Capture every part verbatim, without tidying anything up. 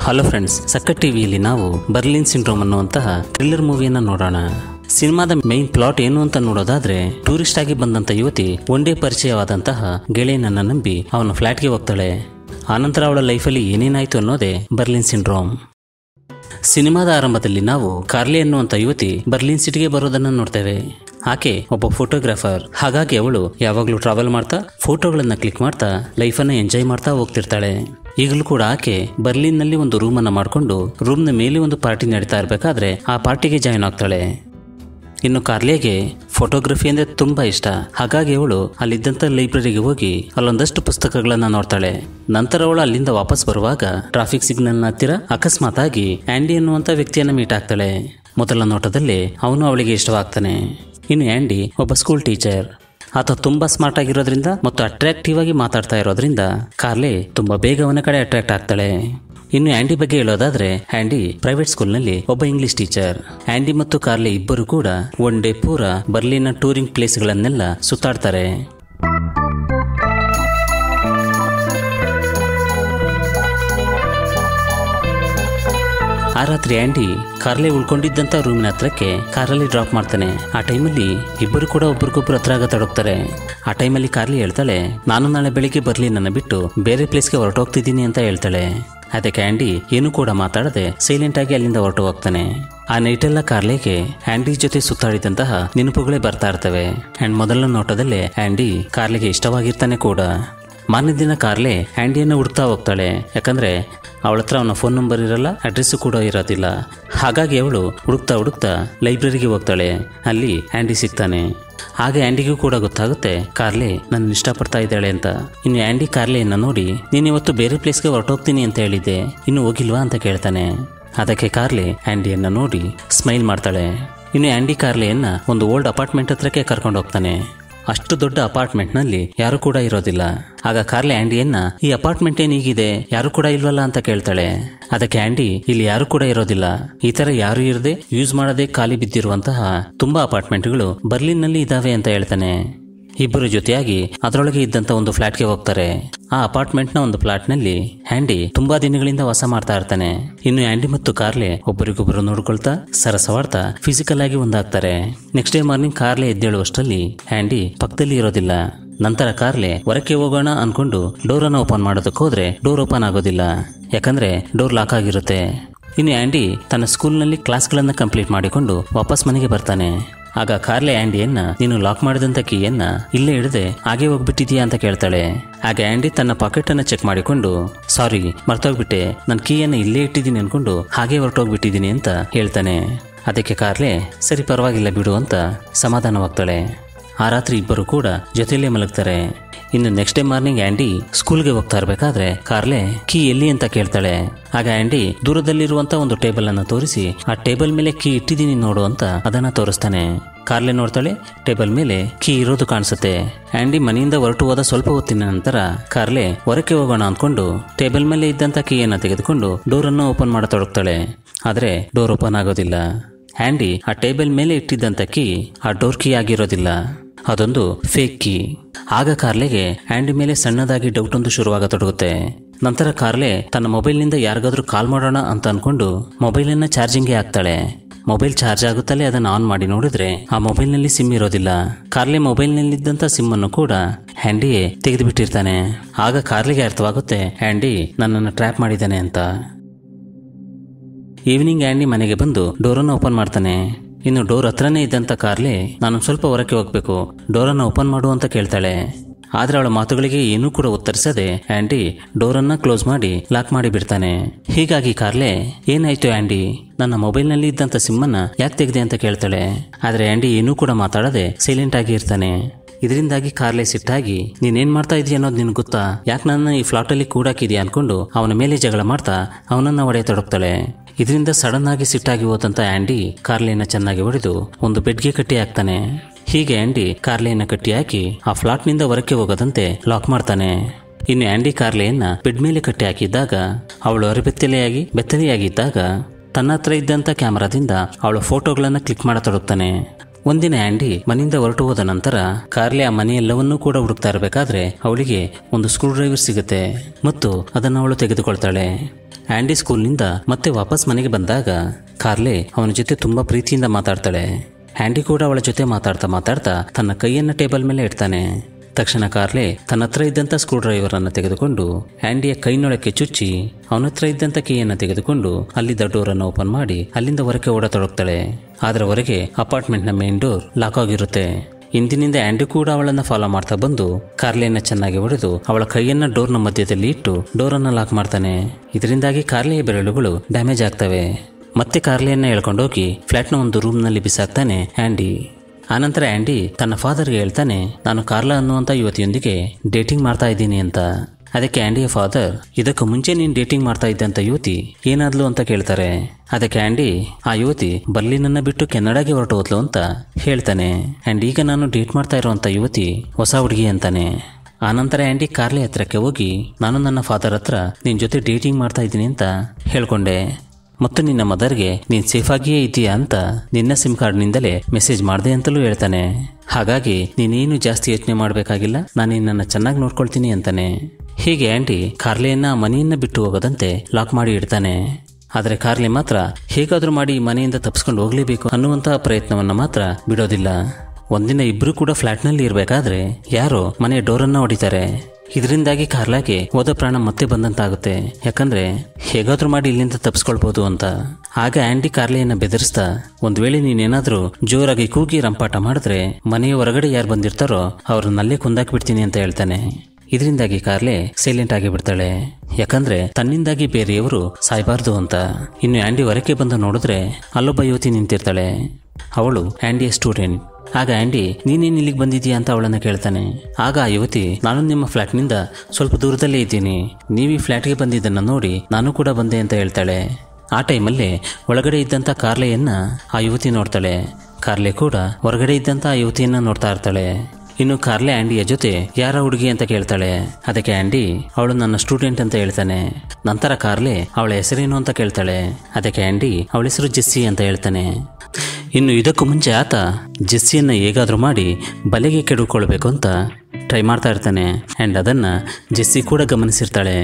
Hello friends, Sakkath ಟಿವಿಯಲ್ಲಿ ನಾವು Berlin syndrome ಅನ್ನುವಂತಹ ಥ್ರಿಲ್ಲರ್ ಮೂವಿಯನ್ನ ನೋಡೋಣ. ಸಿನಿಮಾದ ಮೇನ್ ಪ್ಲಾಟ್ ಏನು ಅಂತ ನೋಡೋದಾದ್ರೆ, ಟೂರಿಸ್ಟ್ ಆಗಿ ಬಂದಂತ ಯುವತಿ ಒಂದೇ ಪರಿಚಯವಾದಂತಹ ಗೆಳೆಯನನ್ನ ನಂಬಿ ಅವನ ಫ್ಲಾಟ್ಗೆ ಹೋಗ್ತಾಳೆ. ಆನಂತರ ಅವಳ ಲೈಫಲ್ಲಿ ಏನೇನಾಯ್ತು ಅನ್ನೋದೇ ಬರ್ಲಿನ್ ಸಿಂಡ್ರೋಮ್. ಸಿನಿಮಾದ ಆರಂಭದಲ್ಲಿ ನಾವು ಕಾರ್ಲಿ ಅನ್ನುವಂತ ಯುವತಿ ಬರ್ಲಿನ್ ಸಿಟಿಗೆ ಬರೋದನ್ನ ನೋಡ್ತೇವೆ. ಆಕೆ ಒಬ್ಬ ಫೋಟೋಗ್ರಾಫರ್, ಹಾಗಾಗಿ ಅವಳು ಯಾವಾಗಲೂ ಟ್ರಾವೆಲ್ ಮಾಡ್ತಾ ಫೋಟೋಗಳನ್ನ ಕ್ಲಿಕ್ ಮಾಡ್ತಾ ಲೈಫನ್ನ ಎಂಜಾಯ್ ಮಾಡ್ತಾ ಹೋಗ್ತಿರ್ತಾಳೆ. ಈಗಲೂ ಕೂಡ ಆಕೆ ಬರ್ಲಿನ್ ನಲ್ಲಿ ಒಂದು ರೂಮ್ ಅನ್ನ ಮಾಡಿಕೊಂಡು ರೂಮ್ನ ಮೇಲೆ ಒಂದು ಪಾರ್ಟಿ ನಡೀತಾ ಇರಬೇಕಾದ್ರೆ ಆ ಪಾರ್ಟಿಗೆ ಜಾಯಿನ್ ಆಗ್ತಾಳೆ. ಇನ್ನು ಕಾರ್ಲಿಗೆ ಫೋಟೋಗ್ರಫಿ ಅಂದ್ರೆ ತುಂಬಾ ಇಷ್ಟ, ಹಾಗಾಗಿ ಅವಳು ಅಲ್ಲಿದ್ದಂತ ಲೈಬ್ರರಿಗೆ ಹೋಗಿ ಅಲ್ಲೊಂದಷ್ಟು ಪುಸ್ತಕಗಳನ್ನ ನೋಡ್ತಾಳೆ. ನಂತರ ಅವಳು ಅಲ್ಲಿಂದ ವಾಪಸ್ ಬರುವಾಗ ಟ್ರಾಫಿಕ್ ಸಿಗ್ನಲ್ ಹತ್ತಿರ ಅಕಸ್ಮಾತ್ ಆಗಿ ಆಂಡಿ ಅನ್ನುವಂತ ವ್ಯಕ್ತಿಯನ್ನ ಮೀಟ್ ಆಗ್ತಾಳೆ. ಮೊದಲ ನೋಟದಲ್ಲಿ ಅವನು ಅವಳಿಗೆ ಇಷ್ಟವಾಗ್ತಾನೆ. ಇನ್ನು ಆಂಡಿ ಒಬ್ಬ ಸ್ಕೂಲ್ ಟೀಚರ್. ಆತ ತುಂಬಾ ಸ್ಮಾರ್ಟ್ ಆಗಿರೋದ್ರಿಂದ ಮತ್ತು ಅಟ್ರಾಕ್ಟಿವ್ ಆಗಿ ಮಾತಾಡ್ತಾ ಇರೋದ್ರಿಂದ ಕಾರ್ಲಿ ತುಂಬಾ ಬೇಗ ಅವನ ಕಡೆ ಅಟ್ರಾಕ್ಟ್ ಆಗ್ತಾಳೆ. ಇನ್ನು ಆಂಡಿ ಬಗ್ಗೆ ಹೇಳೋದಾದ್ರೆ, ಆಂಡಿ ಪ್ರೈವೇಟ್ ಸ್ಕೂಲ್ನಲ್ಲಿ ಒಬ್ಬ ಇಂಗ್ಲಿಷ್ ಟೀಚರ್. ಆಂಡಿ ಮತ್ತು ಕಾರ್ಲಿ ಇಬ್ಬರು ಕೂಡ ಒನ್ ಡೇ ಪೂರ ಬರ್ಲಿನ್ನ ಟೂರಿಂಗ್ ಪ್ಲೇಸ್ಗಳನ್ನೆಲ್ಲ ಸುತ್ತಾಡ್ತಾರೆ. ಆ ರಾತ್ರಿ ಆಂಡಿ ಕಾರ್ಲೆ ಉಳ್ಕೊಂಡಿದ್ದಂತ ರೂಮಿನ ಹತ್ರಕ್ಕೆ ಕಾರಲ್ಲಿ ಡ್ರಾಪ್ ಮಾಡ್ತಾನೆ. ಆ ಟೈಮಲ್ಲಿ ಇಬ್ಬರು ಕೂಡ ಒಬ್ರಿಗೊಬ್ರು ಹತ್ರ ಆಗತೊಡಗ್ತಾರೆ. ಆ ಟೈಮಲ್ಲಿ ಕಾರ್ಲಿ ಹೇಳ್ತಾಳೆ, ನಾನು ನಾಳೆ ಬೆಳಿಗ್ಗೆ ಬರ್ಲಿ ನನ್ನ ಬಿಟ್ಟು ಬೇರೆ ಪ್ಲೇಸ್ಗೆ ಹೊರಟೋಗ್ತಿದ್ದೀನಿ ಅಂತ ಹೇಳ್ತಾಳೆ. ಅದಕ್ಕೆ ಆಂಡಿ ಏನು ಕೂಡ ಮಾತಾಡದೆ ಸೈಲೆಂಟ್ ಆಗಿ ಅಲ್ಲಿಂದ ಹೊರಟು ಹೋಗ್ತಾನೆ. ಆ ನೈಟೆಲ್ಲ ಕಾರ್ಲೆಗೆ ಆಂಡಿ ಜೊತೆ ಸುತ್ತಾಡಿದಂತಹ ನೆನಪುಗಳೇ ಬರ್ತಾ ಇರ್ತವೆ. ಅಂಡ್ ಮೊದಲ ನೋಟದಲ್ಲೇ ಆಂಡಿ ಕಾರ್ಲಿಗೆ ಇಷ್ಟವಾಗಿರ್ತಾನೆ ಕೂಡ. ಮಾರನೇ ದಿನ ಕಾರ್ಲೆ ಆಂಡಿಯನ್ನು ಹುಡುಕ್ತಾ ಹೋಗ್ತಾಳೆ. ಯಾಕಂದ್ರೆ ಅವಳ ಹತ್ರ ಅವನ ಫೋನ್ ನಂಬರ್ ಇರಲ್ಲ, ಅಡ್ರೆಸ್ ಕೂಡ ಇರೋದಿಲ್ಲ. ಹಾಗಾಗಿ ಅವಳು ಹುಡುಕ್ತಾ ಹುಡುಕ್ತಾ ಲೈಬ್ರರಿಗೆ ಹೋಗ್ತಾಳೆ. ಅಲ್ಲಿ ಆಂಡಿ ಸಿಗ್ತಾನೆ. ಹಾಗೆ ಆಂಡಿಗೂ ಕೂಡ ಗೊತ್ತಾಗುತ್ತೆ ಕಾರ್ಲೆ ನನ್ನ ಇಷ್ಟಪಡ್ತಾ ಇದ್ದಾಳೆ ಅಂತ. ಇನ್ನು ಆಂಡಿ ಕಾರ್ಲೆಯನ್ನ ನೋಡಿ, ನೀನು ಇವತ್ತು ಬೇರೆ ಪ್ಲೇಸ್ಗೆ ಹೊರಟೋಗ್ತೀನಿ ಅಂತ ಹೇಳಿದ್ದೆ, ಇನ್ನು ಹೋಗಿಲ್ವಾ ಅಂತ ಕೇಳ್ತಾನೆ. ಅದಕ್ಕೆ ಕಾರ್ಲೆ ಆಂಡಿಯನ್ನ ನೋಡಿ ಸ್ಮೈಲ್ ಮಾಡ್ತಾಳೆ. ಇನ್ನು ಆಂಡಿ ಕಾರ್ಲೆಯನ್ನ ಒಂದು ಓಲ್ಡ್ ಅಪಾರ್ಟ್ಮೆಂಟ್ ಹತ್ರಕ್ಕೆ ಕರ್ಕೊಂಡು ಹೋಗ್ತಾನೆ. ಅಷ್ಟು ದೊಡ್ಡ ಅಪಾರ್ಟ್ಮೆಂಟ್ ನಲ್ಲಿ ಯಾರು ಕೂಡ ಇರೋದಿಲ್ಲ. ಆಗ ಕಾರ್ಲೆ ಆಂಡಿಯನ್ನ, ಈ ಅಪಾರ್ಟ್ಮೆಂಟ್ ಏನ್ ಹೀಗಿದೆ, ಯಾರು ಕೂಡ ಇಲ್ವಲ್ಲ ಅಂತ ಕೇಳ್ತಾಳೆ. ಅದಕ್ಕೆ ಆಂಡಿ, ಇಲ್ಲಿ ಯಾರು ಕೂಡ ಇರೋದಿಲ್ಲ, ಈ ತರ ಯಾರು ಇರದೆ ಯೂಸ್ ಮಾಡದೆ ಖಾಲಿ ಬಿದ್ದಿರುವಂತಹ ತುಂಬಾ ಅಪಾರ್ಟ್ಮೆಂಟ್ಗಳು ಬರ್ಲಿನ್ ನಲ್ಲಿ ಇದಾವೆ ಅಂತ ಹೇಳ್ತಾನೆ. ಇಬ್ಬರು ಜೊತೆಯಾಗಿ ಅದರೊಳಗೆ ಇದ್ದಂತ ಒಂದು ಫ್ಲಾಟ್ಗೆ ಹೋಗ್ತಾರೆ. ಆ ಅಪಾರ್ಟ್ಮೆಂಟ್ ನ ಒಂದು ಫ್ಲಾಟ್ ನಲ್ಲಿ ಆಂಡಿ ತುಂಬಾ ದಿನಗಳಿಂದ ವಾಸ ಮಾಡ್ತಾ ಇರ್ತಾನೆ. ಇನ್ನು ಆಂಡಿ ಮತ್ತು ಕಾರ್ಲೆ ಒಬ್ಬರಿಗೊಬ್ಬರು ನೋಡ್ಕೊಳ್ತಾ ಸರಸವಾಡ್ತಾ ಫಿಸಿಕಲ್ ಆಗಿ ಒಂದಾಗ್ತಾರೆ. ನೆಕ್ಸ್ಟ್ ಡೇ ಮಾರ್ನಿಂಗ್ ಕಾರ್ಲೆ ಎದ್ದೇಳುವಷ್ಟರಲ್ಲಿ ಆಂಡಿ ಪಕ್ಕದಲ್ಲಿ ಇರೋದಿಲ್ಲ. ನಂತರ ಕಾರ್ಲೆ ಹೊರಕ್ಕೆ ಹೋಗೋಣ ಅನ್ಕೊಂಡು ಡೋರ್ ಅನ್ನ ಓಪನ್ ಮಾಡೋದಕ್ಕೆ ಹೋದ್ರೆ ಡೋರ್ ಓಪನ್ ಆಗೋದಿಲ್ಲ, ಯಾಕಂದ್ರೆ ಡೋರ್ ಲಾಕ್ ಆಗಿರುತ್ತೆ. ಇನ್ನು ಆಂಡಿ ತನ್ನ ಸ್ಕೂಲ್ ನಲ್ಲಿ ಕ್ಲಾಸ್ ಗಳನ್ನ ಕಂಪ್ಲೀಟ್ ಮಾಡಿಕೊಂಡು ವಾಪಸ್ ಮನೆಗೆ ಬರ್ತಾನೆ. ಆಗ ಕಾರ್ಲೆ ಆಂಡಿಯನ್ನ, ನೀನು ಲಾಕ್ ಮಾಡಿದಂತ ಕೀಯನ್ನ ಇಲ್ಲೇ ಹಿಡದೆ ಹಾಗೆ ಹೋಗ್ಬಿಟ್ಟಿದೀಯಾ ಅಂತ ಕೇಳ್ತಾಳೆ. ಆಗ ಆಂಡಿ ತನ್ನ ಪಾಕೆಟ್ ಅನ್ನ ಚೆಕ್ ಮಾಡಿಕೊಂಡು, ಸಾರಿ ಮರ್ತೋಗ್ಬಿಟ್ಟೆ, ನನ್ನ ಕೀಯನ್ನ ಇಲ್ಲೇ ಇಟ್ಟಿದ್ದೀನಿ ಅನ್ಕೊಂಡು ಹಾಗೆ ಹೊರಟೋಗ್ಬಿಟ್ಟಿದ್ದೀನಿ ಅಂತ ಹೇಳ್ತಾನೆ. ಅದಕ್ಕೆ ಕಾರ್ಲೆ, ಸರಿ ಪರವಾಗಿಲ್ಲ ಬಿಡು ಅಂತ ಸಮಾಧಾನವಾಗ್ತಾಳೆ. ಆ ರಾತ್ರಿ ಇಬ್ಬರು ಕೂಡ ಜೊತೆಯಲ್ಲೇ ಮಲಗ್ತಾರೆ. ಇನ್ನು ನೆಕ್ಸ್ಟ್ ಡೇ ಮಾರ್ನಿಂಗ್ ಆಂಡಿ ಸ್ಕೂಲ್ಗೆ ಹೋಗ್ತಾ ಇರ್ಬೇಕಾದ್ರೆ ಕಾರ್ಲೆ ಕೀ ಎಲ್ಲಿ ಅಂತ ಕೇಳ್ತಾಳೆ. ಆಗ ಆಂಡಿ ದೂರದಲ್ಲಿರುವಂತ ಒಂದು ಟೇಬಲ್ ಅನ್ನ ತೋರಿಸಿ, ಆ ಟೇಬಲ್ ಮೇಲೆ ಕೀ ಇಟ್ಟಿದ್ದೀನಿ ನೋಡು ಅಂತ ಅದನ್ನ ತೋರಿಸ್ತಾನೆ. ಕಾರ್ಲೆ ನೋಡ್ತಾಳೆ, ಟೇಬಲ್ ಮೇಲೆ ಕೀ ಇರೋದು ಕಾಣಿಸುತ್ತೆ. ಆಂಡಿ ಮನೆಯಿಂದ ಹೊರಟು ಹೋದ ಸ್ವಲ್ಪ ಹೊತ್ತಿನ ನಂತರ ಕಾರ್ಲೆ ಹೊರಕ್ಕೆ ಹೋಗೋಣ ಅಂದ್ಕೊಂಡು ಟೇಬಲ್ ಮೇಲೆ ಇದ್ದಂತ ಕೀಯನ್ನ ತೆಗೆದುಕೊಂಡು ಡೋರ್ ಅನ್ನು ಓಪನ್ ಮಾಡತೊಡಗ್ತಾಳೆ. ಆದ್ರೆ ಡೋರ್ ಓಪನ್ ಆಗೋದಿಲ್ಲ. ಆಂಡಿ ಆ ಟೇಬಲ್ ಮೇಲೆ ಇಟ್ಟಿದ್ದಂತ ಕೀ ಆ ಡೋರ್ ಕೀ ಆಗಿರೋದಿಲ್ಲ, ಅದೊಂದು ಫೇಕ್ ಕೀ. ಆಗ ಕಾರ್ಲೆಗೆ ಆಂಡಿ ಮೇಲೆ ಸಣ್ಣದಾಗಿ ಡೌಟ್ ಒಂದು ಶುರುವಾಗತೊಡಗುತ್ತೆ. ನಂತರ ಕಾರ್ಲೆ ತನ್ನ ಮೊಬೈಲ್ ನಿಂದ ಯಾರಿಗಾದ್ರೂ ಕಾಲ್ ಮಾಡೋಣ ಅಂತ ಅನ್ಕೊಂಡು ಮೊಬೈಲ್ ಅನ್ನ ಚಾರ್ಜಿಂಗ್ಗೆ ಹಾಕ್ತಾಳೆ. ಮೊಬೈಲ್ ಚಾರ್ಜ್ ಆಗುತ್ತಲೇ ಅದನ್ನ ಆನ್ ಮಾಡಿ ನೋಡಿದ್ರೆ ಆ ಮೊಬೈಲ್ ನಲ್ಲಿ ಸಿಮ್ ಇರೋದಿಲ್ಲ. ಕಾರ್ಲೆ ಮೊಬೈಲ್ ನಲ್ಲಿದ್ದಂತ ಸಿಮ್ ಅನ್ನು ಕೂಡ ಆಂಡಿಯೇ ತೆಗೆದು ಬಿಟ್ಟಿರ್ತಾನೆ. ಆಗ ಕಾರ್ಲೆಗೆ ಅರ್ಥವಾಗುತ್ತೆ ಆಂಡಿ ನನ್ನನ್ನು ಟ್ರ್ಯಾಪ್ ಮಾಡಿದ್ದಾನೆ ಅಂತ. ಈವ್ನಿಂಗ್ ಆಂಡಿ ಮನೆಗೆ ಬಂದು ಡೋರನ್ನು ಓಪನ್ ಮಾಡ್ತಾನೆ. ಇನ್ನು ಡೋರ್ ಹತ್ರನೇ ಇದ್ದಂತ ಕಾರ್ಲೆ, ನಾನು ಸ್ವಲ್ಪ ಹೊರಕ್ಕೆ ಹೋಗ್ಬೇಕು, ಡೋರನ್ನು ಓಪನ್ ಮಾಡು ಅಂತ ಕೇಳ್ತಾಳೆ. ಆದ್ರೆ ಅವಳ ಮಾತುಗಳಿಗೆ ಏನೂ ಕೂಡ ಉತ್ತರಿಸದೆ ಆಂಡಿ ಡೋರನ್ನ ಕ್ಲೋಸ್ ಮಾಡಿ ಲಾಕ್ ಮಾಡಿ ಬಿಡ್ತಾನೆ. ಹೀಗಾಗಿ ಕಾರ್ಲೆ, ಏನಾಯ್ತು ಆಂಡಿ, ನನ್ನ ಮೊಬೈಲ್ ನಲ್ಲಿ ಇದ್ದಂತ ಸಿಮ್ಮನ್ನ ಯಾಕೆ ತೆಗೆದೆ ಅಂತ ಕೇಳ್ತಾಳೆ. ಆದ್ರೆ ಆಂಡಿ ಏನೂ ಕೂಡ ಮಾತಾಡದೆ ಸೈಲೆಂಟ್ ಆಗಿ ಇರ್ತಾನೆ. ಇದರಿಂದಾಗಿ ಕಾರ್ಲೆ ಸಿಟ್ಟಾಗಿ, ನೀನೇನ್ ಮಾಡ್ತಾ ಇದೀಯ ಅನ್ನೋದು ನಿನ್ಗೆ ಗೊತ್ತಾ, ಯಾಕೆ ನನ್ನ ಈ ಫ್ಲಾಟ್ ಅಲ್ಲಿ ಕೂಡಾಕಿದ್ಯಾ ಅನ್ಕೊಂಡು ಅವನ ಮೇಲೆ ಜಗಳ ಮಾಡ್ತಾ ಅವನನ್ನ ಹೊಡೆಯತೊಡಗ್ತಾಳೆ. ಇದರಿಂದ ಸಡನ್ ಆಗಿ ಸಿಟ್ಟಾಗಿ ಹೋದಂತ ಆಂಡಿ ಕಾರ್ಲೆಯನ್ನ ಚೆನ್ನಾಗಿ ಹೊಡೆದು ಒಂದು ಬೆಡ್ಗೆ ಕಟ್ಟಿ ಹಾಕ್ತಾನೆ. ಹೀಗೆ ಆಂಡಿ ಕಾರ್ಲೆಯನ್ನ ಕಟ್ಟಿ ಹಾಕಿ ಆ ಫ್ಲಾಟ್ ನಿಂದ ಹೊರಕ್ಕೆ ಹೋಗದಂತೆ ಲಾಕ್ ಮಾಡ್ತಾನೆ. ಇನ್ನು ಆಂಡಿ ಕಾರ್ಲೆಯನ್ನ ಬೆಡ್ ಮೇಲೆ ಕಟ್ಟಿ ಹಾಕಿದ್ದಾಗ ಅವಳು ಅರೆಬೆತ್ತಲೆಯಾಗಿ ಬೆತ್ತಲೆಯಾಗಿದ್ದಾಗ ತನ್ನ ಹತ್ರ ಇದ್ದಂತ ಕ್ಯಾಮರಾದಿಂದ ಅವಳ ಫೋಟೋಗಳನ್ನ ಕ್ಲಿಕ್ ಮಾಡತೊಡಗ್ತಾನೆ. ಒಂದಿನ ಆಂಡಿ ಮನೆಯಿಂದ ಹೊರಟು ಹೋದ ನಂತರ ಕಾರ್ಲೆ ಆ ಮನೆಯೆಲ್ಲವನ್ನೂ ಕೂಡ ಹುಡುಕ್ತಾ ಇರಬೇಕಾದ್ರೆ ಅವಳಿಗೆ ಒಂದು ಸ್ಕ್ರೂ ಡ್ರೈವರ್ ಸಿಗುತ್ತೆ ಮತ್ತು ಅದನ್ನು ಅವಳು ತೆಗೆದುಕೊಳ್ತಾಳೆ. ಆಂಡಿ ಸ್ಕೂಲ್ನಿಂದ ಮತ್ತೆ ವಾಪಸ್ ಮನೆಗೆ ಬಂದಾಗ ಕಾರ್ಲೆ ಅವನ ಜೊತೆ ತುಂಬಾ ಪ್ರೀತಿಯಿಂದ ಮಾತಾಡ್ತಾಳೆ. ಆಂಡಿ ಕೂಡ ಅವಳ ಜೊತೆ ಮಾತಾಡ್ತಾ ಮಾತಾಡ್ತಾ ತನ್ನ ಕೈಯನ್ನ ಟೇಬಲ್ ಮೇಲೆ ಇಡ್ತಾನೆ. ತಕ್ಷಣ ಕಾರ್ಲೆ ತನ್ನ ಹತ್ರ ಇದ್ದಂತ ಸ್ಕ್ರೂ ಡ್ರೈವರ್ ಅನ್ನು ತೆಗೆದುಕೊಂಡು ಆಂಡಿಯ ಕೈನೊಳಕ್ಕೆ ಚುಚ್ಚಿ ಅವನ ಹತ್ರ ಇದ್ದಂತ ಕೀಯನ್ನು ತೆಗೆದುಕೊಂಡು ಅಲ್ಲಿದ್ದ ಡೋರ್ ಅನ್ನು ಓಪನ್ ಮಾಡಿ ಅಲ್ಲಿಂದ ಹೊರಗೆ ಓಡತೊಡಗ್ತಾಳೆ. ಆದ್ರೆ ಹೊರಗೆ ಅಪಾರ್ಟ್ಮೆಂಟ್ ನ ಮೇನ್ ಡೋರ್ ಲಾಕ್ ಆಗಿರುತ್ತೆ. ಇಂದಿನಿಂದ ಆಂಡಿ ಕೂಡ ಅವಳನ್ನ ಫಾಲೋ ಮಾಡ್ತಾ ಬಂದು ಕಾರ್ಲೆಯನ್ನ ಚೆನ್ನಾಗಿ ಹೊಡೆದು ಅವಳ ಕೈಯನ್ನ ಡೋರ್ನ ಮಧ್ಯದಲ್ಲಿ ಇಟ್ಟು ಡೋರ್ ಅನ್ನ ಲಾಕ್ ಮಾಡ್ತಾನೆ. ಇದರಿಂದಾಗಿ ಕಾರ್ಲೆಯ ಬೆರಳುಗಳು ಡ್ಯಾಮೇಜ್ ಆಗ್ತವೆ. ಮತ್ತೆ ಕಾರ್ಲೆಯನ್ನ ಎಳ್ಕೊಂಡೋಗಿ ಫ್ಲಾಟ್ನ ಒಂದು ರೂಮ್ ನಲ್ಲಿ ಬಿಸಾಕ್ತಾನೆ ಆಂಡಿ. ಆನಂತರ ಆಂಡಿ ತನ್ನ ಫಾದರ್ಗೆ ಹೇಳ್ತಾನೆ, ನಾನು ಕಾರ್ಲಾ ಅನ್ನುವಂತ ಯುವತಿಯೊಂದಿಗೆ ಡೇಟಿಂಗ್ ಮಾಡ್ತಾ ಇದ್ದೀನಿ ಅಂತ. ಅದಕ್ಕೆ ಆಂಡಿಯ ಫಾದರ್, ಇದಕ್ಕೂ ಮುಂಚೆ ನೀನ್ ಡೇಟಿಂಗ್ ಮಾಡ್ತಾ ಇದ್ದಂತ ಯುವತಿ ಏನಾದ್ಲು ಅಂತ ಕೇಳ್ತಾರೆ. ಅದಕ್ಕೆ ಆಂಡಿ, ಆ ಯುವತಿ ಬರ್ಲಿನನ್ನ ಬಿಟ್ಟು ಕೆನಡಾಗೆ ಹೊರಟು ಹೋದ್ಲು ಅಂತ ಹೇಳ್ತಾನೆ. ಅಂಡ್ ಈಗ ನಾನು ಡೇಟ್ ಮಾಡ್ತಾ ಇರುವಂತ ಯುವತಿ ಹೊಸ ಹುಡುಗಿ ಅಂತಾನೆ. ಆನಂತರ ಆಂಡಿ ಕಾರ್ಲೆ ಹತ್ರಕ್ಕೆ ಹೋಗಿ, ನಾನು ನನ್ನ ಫಾದರ್ ಹತ್ರ ನಿನ್ ಜೊತೆ ಡೇಟಿಂಗ್ ಮಾಡ್ತಾ ಇದ್ದೀನಿ ಅಂತ ಹೇಳ್ಕೊಂಡೆ ಮತ್ತು ನಿನ್ನ ಮದರ್ಗೆ ನೀನ್ ಸೇಫ್ ಆಗಿಯೇ ಇದೆಯಾ ಅಂತ ನಿನ್ನ ಸಿಮ್ ಕಾರ್ಡ್ನಿಂದಲೇ ಮೆಸೇಜ್ ಮಾಡಿದೆ ಅಂತಲೂ ಹೇಳ್ತಾನೆ. ಹಾಗಾಗಿ ನೀನೇನು ಜಾಸ್ತಿ ಯೋಚನೆ ಮಾಡಬೇಕಾಗಿಲ್ಲ, ನಾನು ನಿನ್ನನ್ನು ಚೆನ್ನಾಗಿ ನೋಡ್ಕೊಳ್ತೀನಿ ಅಂತಾನೆ. ಹೀಗೆ ಆಂಟಿ ಕಾರ್ಲೆಯನ್ನ ಮನೆಯನ್ನ ಬಿಟ್ಟು ಹೋಗದಂತೆ ಲಾಕ್ ಮಾಡಿ ಇಡ್ತಾನೆ. ಆದರೆ ಕಾರ್ಲೆ ಮಾತ್ರ ಹೇಗಾದ್ರೂ ಮಾಡಿ ಮನೆಯಿಂದ ತಪ್ಪಿಸ್ಕೊಂಡು ಹೋಗ್ಲೇಬೇಕು ಅನ್ನುವಂತಹ ಪ್ರಯತ್ನವನ್ನ ಮಾತ್ರ ಬಿಡೋದಿಲ್ಲ. ಒಂದಿನ ಇಬ್ರು ಕೂಡ ಫ್ಲಾಟ್ನಲ್ಲಿ ಇರಬೇಕಾದ್ರೆ ಯಾರೋ ಮನೆಯ ಡೋರನ್ನ ಹೊಡಿತಾರೆ. ಇದರಿಂದಾಗಿ ಕಾರ್ಲಾಗೆ ಹೋದ ಪ್ರಾಣ ಮತ್ತೆ ಬಂದಂತಾಗುತ್ತೆ. ಯಾಕಂದ್ರೆ ಹೇಗಾದ್ರೂ ಮಾಡಿ ಇಲ್ಲಿಂದ ತಪ್ಪಿಸ್ಕೊಳ್ಬಹುದು ಅಂತ. ಆಗ ಆಂಡಿ ಕಾರ್ಲೆಯನ್ನ ಬೆದರಿಸ್ತಾ, ಒಂದ್ ವೇಳೆ ನೀನೇನಾದ್ರೂ ಜೋರಾಗಿ ಕೂಗಿ ರಂಪಾಟ ಮಾಡಿದ್ರೆ ಮನೆಯ ಹೊರಗಡೆ ಯಾರು ಬಂದಿರ್ತಾರೋ ಅವ್ರನ್ನಲ್ಲೇ ಕುಂದಾಕಿ ಬಿಡ್ತೀನಿ ಅಂತ ಹೇಳ್ತಾನೆ. ಇದರಿಂದಾಗಿ ಕಾರ್ಲೆ ಸೈಲೆಂಟ್ ಆಗಿ ಬಿಡ್ತಾಳೆ. ಯಾಕಂದ್ರೆ ತನ್ನಿಂದಾಗಿ ಬೇರೆಯವರು ಸಾಯ್ಬಾರ್ದು ಅಂತ. ಇನ್ನು ಆಂಡಿ ಹೊರಕ್ಕೆ ಬಂದು ನೋಡಿದ್ರೆ ಅಲ್ಲೊಬ್ಬ ಯುವತಿ ನಿಂತಿರ್ತಾಳೆ. ಅವಳು ಆಂಡಿಯ ಸ್ಟೂಡೆಂಟ್. ಆಗ ಆಂಡಿ, ನೀನೇನ್ ಇಲ್ಲಿಗೆ ಬಂದಿದ್ದೀಯಾ ಅಂತ ಅವಳನ್ನ ಕೇಳ್ತಾನೆ. ಆಗ ಆ ಯುವತಿ, ನಾನು ನಿಮ್ಮ ಫ್ಲಾಟ್ನಿಂದ ಸ್ವಲ್ಪ ದೂರದಲ್ಲೇ ಇದ್ದೀನಿ, ನೀವು ಈ ಫ್ಲಾಟ್ಗೆ ಬಂದಿದ್ದನ್ನ ನೋಡಿ ನಾನು ಕೂಡ ಬಂದೆ ಅಂತ ಹೇಳ್ತಾಳೆ. ಆ ಟೈಮಲ್ಲಿ ಒಳಗಡೆ ಇದ್ದಂತ ಕಾರ್ಲೆಯನ್ನ ಆ ಯುವತಿ ನೋಡ್ತಾಳೆ. ಕಾರ್ಲೆ ಕೂಡ ಹೊರಗಡೆ ಇದ್ದಂತ ಆ ಯುವತಿಯನ್ನ ನೋಡ್ತಾ ಇರ್ತಾಳೆ. ಇನ್ನು ಕಾರ್ಲೆ ಆಂಡಿಯ ಜೊತೆ ಯಾರ ಹುಡುಗಿ ಅಂತ ಕೇಳ್ತಾಳೆ. ಅದಕ್ಕೆ ಆಂಡಿ, ಅವಳು ನನ್ನ ಸ್ಟೂಡೆಂಟ್ ಅಂತ ಹೇಳ್ತಾನೆ. ನಂತರ ಕಾರ್ಲೆ ಅವಳ ಹೆಸರೇನು ಅಂತ ಕೇಳ್ತಾಳೆ. ಅದಕ್ಕೆ ಆಂಡಿ, ಅವಳ ಹೆಸರು ಜೆಸ್ಸಿ ಅಂತ ಹೇಳ್ತಾನೆ. ಇನ್ನು ಇದಕ್ಕೂ ಮುಂಚೆ ಆತ ಜೆಸ್ಸಿಯನ್ನ ಹೇಗಾದ್ರೂ ಮಾಡಿ ಬಲೆಗೆ ಕೆಡುಕೊಳ್ಬೇಕು ಅಂತ ಟ್ರೈ ಮಾಡ್ತಾ ಇರ್ತಾನೆ. ಅಂಡ್ ಅದನ್ನ ಜೆಸ್ಸಿ ಕೂಡ ಗಮನಿಸಿರ್ತಾಳೆ.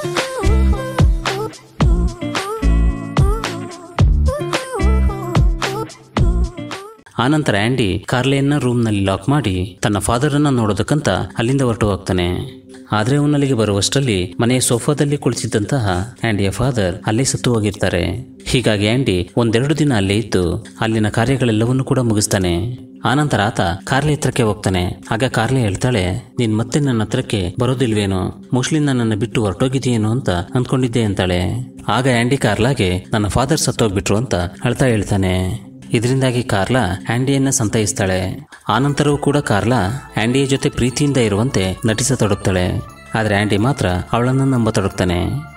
ಆನಂತರ ಆಂಡಿ ಕಾರ್ಲೆಯನ್ನ ರೂಮ್ ನಲ್ಲಿ ಲಾಕ್ ಮಾಡಿ ತನ್ನ ಫಾದರ್ ಅನ್ನ ನೋಡೋದಕ್ಕಂತ ಅಲ್ಲಿಂದ ಹೊರಟು ಹೋಗ್ತಾನೆ. ಆದ್ರೆ ಅವನಲ್ಲಿಗೆ ಬರುವಷ್ಟರಲ್ಲಿ ಮನೆಯ ಸೋಫಾದಲ್ಲಿ ಕುಳಿತಿದ್ದಂತಹ ಆಂಡಿಯ ಫಾದರ್ ಅಲ್ಲೇ ಸತ್ತು ಹೋಗಿರ್ತಾರೆ. ಹೀಗಾಗಿ ಆಂಡಿ ಒಂದೆರಡು ದಿನ ಅಲ್ಲೇ ಇದ್ದು ಅಲ್ಲಿನ ಕಾರ್ಯಗಳೆಲ್ಲವನ್ನೂ ಕೂಡ ಮುಗಿಸ್ತಾನೆ. ಆನಂತರ ಆತ ಕಾರ್ಲೆ ಹತ್ರಕ್ಕೆ ಹೋಗ್ತಾನೆ. ಆಗ ಕಾರ್ಲೆ ಹೇಳ್ತಾಳೆ, ನೀನ್ ಮತ್ತೆ ನನ್ನ ಹತ್ರಕ್ಕೆ ಬರೋದಿಲ್ವೇನೋ, ಮೋಸ್ಟ್ಲಿ ನನ್ನನ್ನು ಬಿಟ್ಟು ಹೊರಟೋಗಿದೆಯೇನೋ ಅಂತ ಅಂದ್ಕೊಂಡಿದ್ದೆ ಅಂತಾಳೆ. ಆಗ ಆಂಡಿ ಕಾರ್ಲಾಗೆ ನನ್ನ ಫಾದರ್ ಸತ್ತೋಗ್ಬಿಟ್ರು ಅಂತ ಅಳ್ತಾ ಹೇಳ್ತಾನೆ. ಇದರಿಂದಾಗಿ ಕಾರ್ಲಾ ಆಂಡಿಯನ್ನ ಸಂತೈಸ್ತಾಳೆ. ಆನಂತರವೂ ಕೂಡ ಕಾರ್ಲಾ ಆಂಡಿಯ ಜೊತೆ ಪ್ರೀತಿಯಿಂದ ಇರುವಂತೆ ನಟಿಸತೊಡಗ್ತಾಳೆ. ಆದ್ರೆ ಆಂಡಿ ಮಾತ್ರ ಅವಳನ್ನ ನಂಬತೊಡಗ್ತಾನೆ.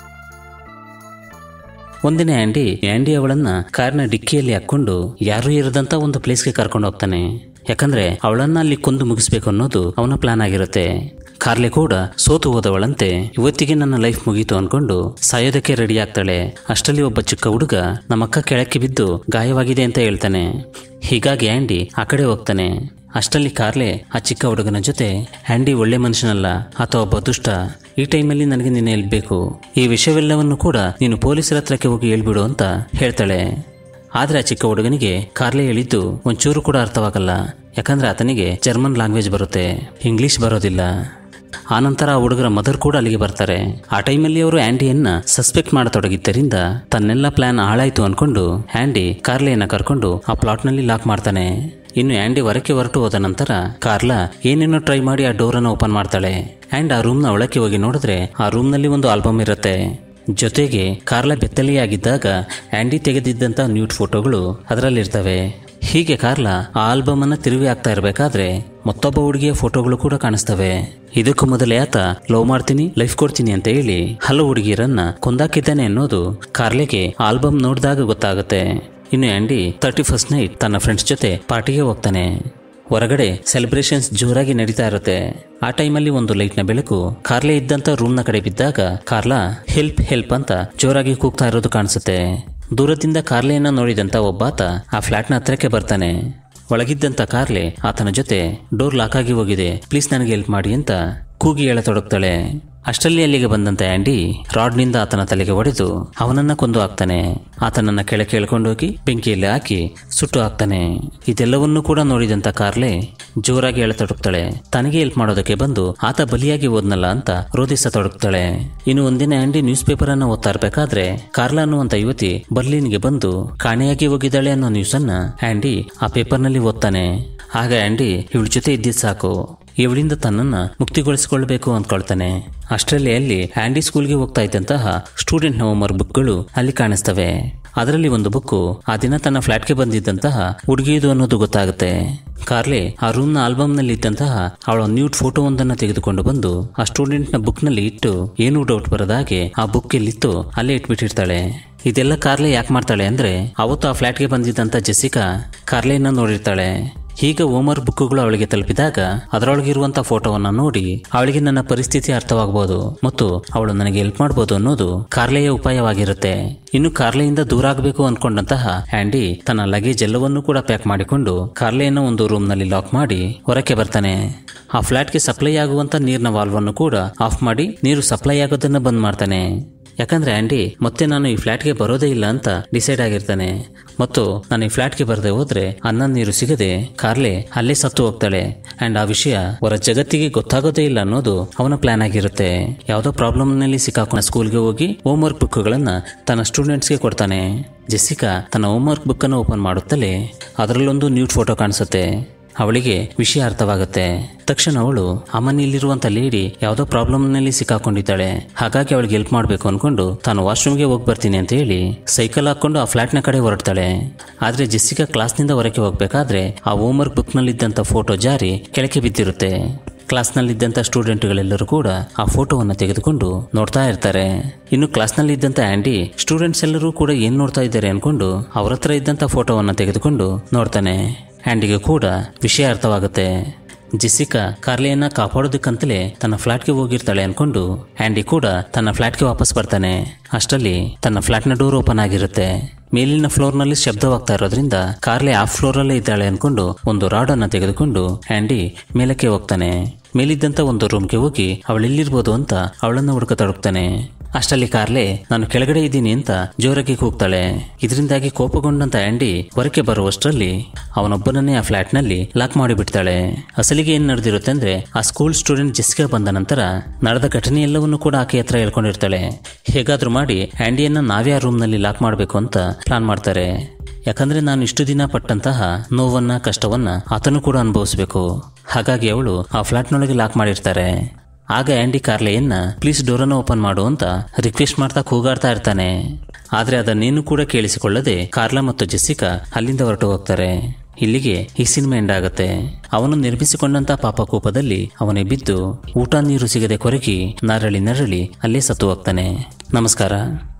ಒಂದಿನ ಆಂಡಿ ಆಂಡಿ ಅವಳನ್ನ ಕಾರ್ನ ಡಿಕ್ಕಿಯಲ್ಲಿ ಹಾಕೊಂಡು ಯಾರೂ ಇರದಂತ ಒಂದು ಪ್ಲೇಸ್ಗೆ ಕರ್ಕೊಂಡು ಹೋಗ್ತಾನೆ. ಯಾಕಂದ್ರೆ ಅವಳನ್ನ ಅಲ್ಲಿ ಕೊಂದು ಮುಗಿಸ್ಬೇಕು ಅನ್ನೋದು ಅವನ ಪ್ಲಾನ್ ಆಗಿರುತ್ತೆ. ಕಾರ್ಲೆ ಕೂಡ ಸೋತು ಹೋದವಳಂತೆ ಇವತ್ತಿಗೆ ನನ್ನ ಲೈಫ್ ಮುಗೀತು ಅನ್ಕೊಂಡು ಸಾಯೋದಕ್ಕೆ ರೆಡಿ ಆಗ್ತಾಳೆ. ಅಷ್ಟರಲ್ಲಿ ಒಬ್ಬ ಚಿಕ್ಕ ಹುಡುಗ ನಮ್ಮಕ್ಕ ಕೆಳಕ್ಕೆ ಬಿದ್ದು ಗಾಯವಾಗಿದೆ ಅಂತ ಹೇಳ್ತಾನೆ. ಹೀಗಾಗಿ ಆಂಡಿ ಆ ಕಡೆ ಹೋಗ್ತಾನೆ. ಅಷ್ಟರಲ್ಲಿ ಕಾರ್ಲೆ ಆ ಚಿಕ್ಕ ಹುಡುಗನ ಜೊತೆ, ಆಂಡಿ ಒಳ್ಳೆ ಮನುಷ್ಯನಲ್ಲ, ಆತ ಒಬ್ಬ ದುಷ್ಟ, ಈ ಟೈಮಲ್ಲಿ ನನಗೆ ನಿನ್ನೆ ಹೇಳ್ಬೇಕು, ಈ ವಿಷಯವೆಲ್ಲವನ್ನು ಕೂಡ ನೀನು ಪೊಲೀಸರ ಹತ್ರಕ್ಕೆ ಹೋಗಿ ಹೇಳ್ಬಿಡು ಅಂತ ಹೇಳ್ತಾಳೆ. ಆದ್ರೆ ಆ ಚಿಕ್ಕ ಹುಡುಗನಿಗೆ ಕಾರ್ಲೆ ಹೇಳಿದ್ದು ಒಂಚೂರು ಕೂಡ ಅರ್ಥವಾಗಲ್ಲ. ಯಾಕಂದ್ರೆ ಆತನಿಗೆ ಜರ್ಮನ್ ಲ್ಯಾಂಗ್ವೇಜ್ ಬರುತ್ತೆ, ಇಂಗ್ಲಿಷ್ ಬರೋದಿಲ್ಲ. ಆನಂತರ ಆ ಹುಡುಗರ ಮದರ್ ಕೂಡ ಅಲ್ಲಿಗೆ ಬರ್ತಾರೆ. ಆ ಟೈಮಲ್ಲಿ ಅವರು ಆಂಡಿಯನ್ನ ಸಸ್ಪೆಕ್ಟ್ ಮಾಡತೊಡಗಿದ್ದರಿಂದ ತನ್ನೆಲ್ಲ ಪ್ಲಾನ್ ಹಾಳಾಯ್ತು ಅನ್ಕೊಂಡು ಆಂಡಿ ಕಾರ್ಲೆಯನ್ನ ಕರ್ಕೊಂಡು ಆ ಪ್ಲಾಟ್ ನಲ್ಲಿ ಲಾಕ್ ಮಾಡ್ತಾನೆ. ಇನ್ನು ಆಂಡಿ ಹೊರಕ್ಕೆ ಹೊರಟು ಹೋದ ನಂತರ ಕಾರ್ಲಾ ಏನೇನೋ ಟ್ರೈ ಮಾಡಿ ಆ ಡೋರ್ ಅನ್ನು ಓಪನ್ ಮಾಡ್ತಾಳೆ. ಅಂಡ್ ಆ ರೂಮ್ ನ ಒಳಕ್ಕೆ ಹೋಗಿ ನೋಡಿದ್ರೆ ಆ ರೂಮ್ ನಲ್ಲಿ ಒಂದು ಆಲ್ಬಮ್ ಇರುತ್ತೆ. ಜೊತೆಗೆ ಕಾರ್ಲಾ ಬೆತ್ತಲೆಯಾಗಿದ್ದಾಗ ಆಂಡಿ ತೆಗೆದಿದ್ದಂತ ನ್ಯೂಡ್ ಫೋಟೋಗಳು ಅದರಲ್ಲಿರ್ತವೆ. ಹೀಗೆ ಕಾರ್ಲಾ ಆ ಆಲ್ಬಮ್ ಅನ್ನ ತಿರುವಿ ಆಗ್ತಾ ಇರಬೇಕಾದ್ರೆ ಮತ್ತೊಬ್ಬ ಹುಡುಗಿಯ ಫೋಟೋಗಳು ಕೂಡ ಕಾಣಿಸ್ತವೆ. ಇದಕ್ಕೂ ಮೊದಲೇ ಆತ ಲವ್ ಮಾಡ್ತೀನಿ, ಲೈಫ್ ಕೊಡ್ತೀನಿ ಅಂತ ಹೇಳಿ ಹಲವು ಹುಡುಗಿಯರನ್ನ ಕೊಂದಾಕಿದ್ದಾನೆ ಅನ್ನೋದು ಕಾರ್ಲೆಗೆ ಆಲ್ಬಮ್ ನೋಡಿದಾಗ ಗೊತ್ತಾಗುತ್ತೆ. ಇನ್ನು ಆಂಡಿ ತರ್ಟಿ ಫಸ್ಟ್ ನೈಟ್ ತನ್ನ ಫ್ರೆಂಡ್ಸ್ ಜೊತೆ ಪಾರ್ಟಿಗೆ ಹೋಗ್ತಾನೆ. ಹೊರಗಡೆ ಸೆಲೆಬ್ರೇಷನ್ಸ್ ಜೋರಾಗಿ ನಡೀತಾ ಇರುತ್ತೆ. ಆ ಟೈಮಲ್ಲಿ ಒಂದು ಲೈಟ್ ನ ಬೆಳಕು ಕಾರ್ಲೆ ಇದ್ದಂತ ರೂಮ್ ನ ಕಡೆ ಬಿದ್ದಾಗ ಕಾರ್ಲಾ ಹೆಲ್ಪ್ ಹೆಲ್ಪ್ ಅಂತ ಜೋರಾಗಿ ಕೂಗ್ತಾ ಇರೋದು ಕಾಣಿಸುತ್ತೆ. ದೂರದಿಂದ ಕಾರ್ಲೆಯನ್ನ ನೋಡಿದಂತ ಒಬ್ಬಾತ ಆ ಫ್ಲಾಟ್ ನ ಹತ್ರಕ್ಕೆ ಬರ್ತಾನೆ. ಒಳಗಿದ್ದಂತ ಕಾರ್ಲೆ ಆತನ ಜೊತೆ ಡೋರ್ ಲಾಕ್ ಆಗಿ ಹೋಗಿದೆ, ಪ್ಲೀಸ್ ನನಗೆ ಹೆಲ್ಪ್ ಮಾಡಿ ಅಂತ ಕೂಗಿ ಹೇಳತೊಡಗ್ತಾಳೆ. ಅಷ್ಟರಲ್ಲಿ ಅಲ್ಲಿಗೆ ಬಂದಂತ ಆಂಡಿ ರಾಡ್ನಿಂದ ಆತನ ತಲೆಗೆ ಹೊಡೆದು ಅವನನ್ನ ಕೊಂದು ಹಾಕ್ತಾನೆ. ಆತನನ್ನ ಕೆಳಕ್ಕೆ ಎಳ್ಕೊಂಡೋಗಿ ಬೆಂಕಿಯಲ್ಲಿ ಹಾಕಿ ಸುಟ್ಟು ಹಾಕ್ತಾನೆ. ಇದೆಲ್ಲವನ್ನೂ ಕೂಡ ನೋಡಿದಂತ ಕಾರ್ಲೆ ಜೋರಾಗಿ ಹೇಳತೊಡಗ್ತಾಳೆ. ತನಗೆ ಹೆಲ್ಪ್ ಮಾಡೋದಕ್ಕೆ ಬಂದು ಆತ ಬಲಿಯಾಗಿ ಹೋದ್ನಲ್ಲ ಅಂತ ರೋಧಿಸತೊಡಗ್ತಾಳೆ. ಇನ್ನು ಒಂದಿನ ಆಂಡಿ ನ್ಯೂಸ್ ಪೇಪರ್ ಅನ್ನ ಓದ್ತಾ ಇರ್ಬೇಕಾದ್ರೆ ಕಾರ್ಲಾ ಅನ್ನುವಂತ ಯುವತಿ ಬರ್ಲಿನ್ಗೆ ಬಂದು ಕಾಣೆಯಾಗಿ ಹೋಗಿದ್ದಾಳೆ ಅನ್ನೋ ನ್ಯೂಸ್ ಅನ್ನ ಆಂಡಿ ಆ ಪೇಪರ್ ನಲ್ಲಿ ಓದ್ತಾನೆ. ಆಗ ಆಂಡಿ ಇವಳ ಜೊತೆ ಇದ್ದಿದ್ ಸಾಕು, ಇವಳಿಂದ ತನ್ನನ್ನ ಮುಕ್ತಿಗೊಳಿಸಿಕೊಳ್ಬೇಕು ಅಂದ್ಕೊಳ್ತಾನೆ. ಅಷ್ಟರಲ್ಲಿ ಅಲ್ಲಿ ಆಂಡಿ ಸ್ಕೂಲ್ಗೆ ಹೋಗ್ತಾ ಇದ್ದಂತಹ ಸ್ಟೂಡೆಂಟ್ ನ ಹೋಮ್ವರ್ಕ್ ಬುಕ್ಗಳು ಅಲ್ಲಿ ಕಾಣಿಸ್ತವೆ. ಅದರಲ್ಲಿ ಒಂದು ಬುಕ್ ಆ ದಿನ ತನ್ನ ಫ್ಲಾಟ್ಗೆ ಬಂದಿದ್ದಂತಹ ಹುಡುಗಿದು ಅನ್ನೋದು ಗೊತ್ತಾಗುತ್ತೆ. ಕಾರ್ಲೆ ಆ ರೂಮ್ ನ ಆಲ್ಬಮ್ ನಲ್ಲಿ ಇದ್ದಂತಹ ಅವಳ ನ್ಯೂಡ್ ಫೋಟೋ ಒಂದನ್ನ ತೆಗೆದುಕೊಂಡು ಬಂದು ಆ ಸ್ಟೂಡೆಂಟ್ ನ ಬುಕ್ ನಲ್ಲಿ ಇಟ್ಟು ಏನೂ ಡೌಟ್ ಬರದ ಹಾಗೆ ಆ ಬುಕ್ ಎಲ್ಲಿತ್ತು ಅಲ್ಲೇ ಇಟ್ಬಿಟ್ಟಿರ್ತಾಳೆ. ಇದೆಲ್ಲ ಕಾರ್ಲೆ ಯಾಕೆ ಮಾಡ್ತಾಳೆ ಅಂದ್ರೆ ಅವತ್ತು ಆ ಫ್ಲಾಟ್ಗೆ ಬಂದಿದ್ದಂತ ಜೆಸಿಕಾ ಕಾರ್ಲೆಯನ್ನ ನೋಡಿರ್ತಾಳೆ. ಈಗ ಹೋಮ್ವರ್ಕ್ ಬುಕ್ಗಳು ಅವಳಿಗೆ ತಲುಪಿದಾಗ ಅದರೊಳಗಿರುವಂತ ಫೋಟೋವನ್ನ ನೋಡಿ ಅವಳಿಗೆ ನನ್ನ ಪರಿಸ್ಥಿತಿ ಅರ್ಥವಾಗಬಹುದು ಮತ್ತು ಅವಳು ನನಗೆ ಹೆಲ್ಪ್ ಮಾಡಬಹುದು ಅನ್ನೋದು ಕಾರ್ಲೆಯ ಉಪಾಯವಾಗಿರುತ್ತೆ. ಇನ್ನು ಕಾರ್ಲೆಯಿಂದ ದೂರ ಆಗಬೇಕು ಅನ್ಕೊಂಡಂತಹ ಆಂಡಿ ತನ್ನ ಲಗೇಜ್ ಎಲ್ಲವನ್ನೂ ಕೂಡ ಪ್ಯಾಕ್ ಮಾಡಿಕೊಂಡು ಕಾರ್ಲೆಯನ್ನ ಒಂದು ರೂಮ್ ನಲ್ಲಿ ಲಾಕ್ ಮಾಡಿ ಹೊರಕ್ಕೆ ಬರ್ತಾನೆ. ಆ ಫ್ಲಾಟ್ಗೆ ಸಪ್ಲೈ ಆಗುವಂತ ನೀರಿನ ವಾಲ್ವ್ ಅನ್ನು ಕೂಡ ಆಫ್ ಮಾಡಿ ನೀರು ಸಪ್ಲೈ ಆಗೋದನ್ನ ಬಂದ್ ಮಾಡ್ತಾನೆ. ಯಾಕಂದ್ರೆ ಆಂಡಿ ಮತ್ತೆ ನಾನು ಈ ಫ್ಲಾಟ್ಗೆ ಬರೋದೇ ಇಲ್ಲ ಅಂತ ಡಿಸೈಡ್ ಆಗಿರ್ತಾನೆ ಮತ್ತು ನಾನು ಈ ಫ್ಲಾಟ್ಗೆ ಬರದೆ ಹೋದ್ರೆ ಅನ್ನ ನೀರು ಸಿಗದೆ ಕಾರ್ಲೆ ಅಲ್ಲೇ ಸತ್ತು ಹೋಗ್ತಾಳೆ. ಅಂಡ್ ಆ ವಿಷಯ ಹೊರ ಜಗತ್ತಿಗೆ ಗೊತ್ತಾಗೋದೇ ಇಲ್ಲ ಅನ್ನೋದು ಅವನ ಪ್ಲಾನ್ ಆಗಿರುತ್ತೆ. ಯಾವುದೋ ಪ್ರಾಬ್ಲಮ್ ನಲ್ಲಿ ಸಿಕ್ಕಾಕೊಂಡ ಸ್ಕೂಲ್ಗೆ ಹೋಗಿ ಹೋಮ್ ವರ್ಕ್ ಬುಕ್ ಗಳನ್ನ ತನ್ನ ಸ್ಟೂಡೆಂಟ್ಸ್ಗೆ ಕೊಡ್ತಾನೆ. ಜೆಸಿಕಾ ತನ್ನ ಹೋಮ್ ವರ್ಕ್ ಬುಕ್ ಅನ್ನು ಓಪನ್ ಮಾಡುತ್ತಲೇ ಅದರಲ್ಲೊಂದು ನ್ಯೂಡ್ ಫೋಟೋ ಕಾಣಿಸುತ್ತೆ. ಅವಳಿಗೆ ವಿಷಯ ಅರ್ಥವಾಗುತ್ತೆ. ತಕ್ಷಣ ಅವಳು ಅಮ್ಮನಿಲ್ಲಿರುವಂತ ಲೇಡಿ ಯಾವುದೋ ಪ್ರಾಬ್ಲಮ್ ನಲ್ಲಿ ಸಿಕ್ಕಾಕೊಂಡಿದ್ದಾಳೆ, ಹಾಗಾಗಿ ಅವಳಿಗೆ ಹೆಲ್ಪ್ ಮಾಡಬೇಕು ಅನ್ಕೊಂಡು ತಾನು ವಾಶ್ರೂಮ್ಗೆ ಹೋಗಿ ಬರ್ತೀನಿ ಅಂತ ಹೇಳಿ ಸೈಕಲ್ ಹಾಕೊಂಡು ಆ ಫ್ಲಾಟ್ ನ ಕಡೆ ಹೊರಡ್ತಾಳೆ. ಆದ್ರೆ ಜೆಸಿಕಾ ಕ್ಲಾಸ್ ನಿಂದ ಹೊರಕ್ಕೆ ಹೋಗ್ಬೇಕಾದ್ರೆ ಆ ಹೋಮ್ ವರ್ಕ್ ಬುಕ್ ನಲ್ಲಿ ಇದ್ದಂತ ಫೋಟೋ ಜಾರಿ ಕೆಳಕ್ಕೆ ಬಿದ್ದಿರುತ್ತೆ. ಕ್ಲಾಸ್ ನಲ್ಲಿದ್ದಂತ ಸ್ಟೂಡೆಂಟ್ಗಳೆಲ್ಲರೂ ಕೂಡ ಆ ಫೋಟೋವನ್ನು ತೆಗೆದುಕೊಂಡು ನೋಡ್ತಾ ಇರ್ತಾರೆ. ಇನ್ನು ಕ್ಲಾಸ್ ನಲ್ಲಿ ಇದ್ದಂತ ಆಂಡಿ ಸ್ಟೂಡೆಂಟ್ಸ್ ಎಲ್ಲರೂ ಕೂಡ ಏನ್ ನೋಡ್ತಾ ಇದ್ದಾರೆ ಅನ್ಕೊಂಡು ಅವ್ರ ಹತ್ರ ಇದ್ದಂತ ಫೋಟೋವನ್ನ ತೆಗೆದುಕೊಂಡು ನೋಡ್ತಾನೆ. ಆಂಡಿಗೆ ಕೂಡ ವಿಷಯ ಅರ್ಥವಾಗುತ್ತೆ. ಜೆಸಿಕಾ ಕಾರ್ಲೆಯನ್ನ ಕಾಪಾಡೋದಕ್ಕಂತಲೇ ತನ್ನ ಫ್ಲಾಟ್ಗೆ ಹೋಗಿರ್ತಾಳೆ ಅನ್ಕೊಂಡು ಆಂಡಿ ಕೂಡ ತನ್ನ ಫ್ಲಾಟ್ಗೆ ವಾಪಸ್ ಬರ್ತಾನೆ. ಅಷ್ಟರಲ್ಲಿ ತನ್ನ ಫ್ಲಾಟ್ನ ಡೋರ್ ಓಪನ್ ಆಗಿರುತ್ತೆ. ಮೇಲಿನ ಫ್ಲೋರ್ ನಲ್ಲಿ ಶಬ್ದವಾಗ್ತಾ ಇರೋದ್ರಿಂದ ಕಾರ್ಲೆ ಆ ಫ್ಲೋರ್ ಅಲ್ಲೇ ಇದ್ದಾಳೆ ಅನ್ಕೊಂಡು ಒಂದು ರಾಡ್ ಅನ್ನ ತೆಗೆದುಕೊಂಡು ಆಂಡಿ ಮೇಲಕ್ಕೆ ಹೋಗ್ತಾನೆ. ಮೇಲಿದ್ದಂತ ಒಂದು ರೂಮ್ಗೆ ಹೋಗಿ ಅವಳೆಲ್ಲಿರ್ಬೋದು ಅಂತ ಅವಳನ್ನ ಹುಡುಕತೊಡಗ್ತಾನೆ. ಅಷ್ಟಲ್ಲಿ ಕಾರ್ಲೆ ನಾನು ಕೆಳಗಡೆ ಇದ್ದೀನಿ ಅಂತ ಜೋರಾಗಿ ಕೂಗ್ತಾಳೆ. ಇದರಿಂದಾಗಿ ಕೋಪಗೊಂಡಂತ ಆಂಡಿ ಹೊರಕ್ಕೆ ಬರುವಷ್ಟರಲ್ಲಿ ಅವನೊಬ್ಬನನ್ನೇ ಆ ಫ್ಲಾಟ್ ನಲ್ಲಿ ಲಾಕ್ ಮಾಡಿಬಿಡ್ತಾಳೆ. ಅಸಲಿಗೆ ಏನ್ ನಡೆದಿರುತ್ತೆ ಅಂದ್ರೆ ಆ ಸ್ಕೂಲ್ ಸ್ಟೂಡೆಂಟ್ ಜೆಸಿಕಾ ಬಂದ ನಂತರ ನಡೆದ ಘಟನೆ ಎಲ್ಲವನ್ನೂ ಕೂಡ ಆಕೆ ಹತ್ರ ಹೇಳ್ಕೊಂಡಿರ್ತಾಳೆ. ಹೇಗಾದ್ರೂ ಮಾಡಿ ಆಂಡಿಯನ್ನ ನಾವೇ ಆ ರೂಮ್ ನಲ್ಲಿ ಲಾಕ್ ಮಾಡಬೇಕು ಅಂತ ಪ್ಲಾನ್ ಮಾಡ್ತಾರೆ. ಯಾಕಂದ್ರೆ ನಾನು ಇಷ್ಟು ದಿನ ಪಟ್ಟಂತಹ ನೋವನ್ನ ಕಷ್ಟವನ್ನ ಆತನು ಕೂಡ ಅನುಭವಿಸಬೇಕು, ಹಾಗಾಗಿ ಅವಳು ಆ ಫ್ಲಾಟ್ನೊಳಗೆ ಲಾಕ್ ಮಾಡಿರ್ತಾರೆ. ಆಗ ಆಂಡಿ ಕಾರ್ಲೆಯನ್ನ ಪ್ಲೀಸ್ ಡೋರನ್ನು ಓಪನ್ ಮಾಡು ಅಂತ ರಿಕ್ವೆಸ್ಟ್ ಮಾಡ್ತಾ ಕೂಗಾಡ್ತಾ ಇರ್ತಾನೆ. ಆದ್ರೆ ಅದನ್ನೇನು ಕೂಡ ಕೇಳಿಸಿಕೊಳ್ಳದೆ ಕಾರ್ಲಾ ಮತ್ತು ಜೆಸಿಕಾ ಅಲ್ಲಿಂದ ಹೊರಟು ಹೋಗ್ತಾರೆ. ಇಲ್ಲಿಗೆ ಈ ಸಿನಿಮಾ ಎಂಡ್ ಆಗುತ್ತೆ. ಅವನು ನಿರ್ಮಿಸಿಕೊಂಡಂತ ಪಾಪಕೂಪದಲ್ಲಿ ಅವನೇ ಬಿದ್ದು ಊಟ ನೀರು ಸಿಗದೆ ಕೊರಗಿ ನರಳಿ ನರಳಿ ಅಲ್ಲೇ ಸತ್ತು ಹೋಗ್ತಾನೆ. ನಮಸ್ಕಾರ.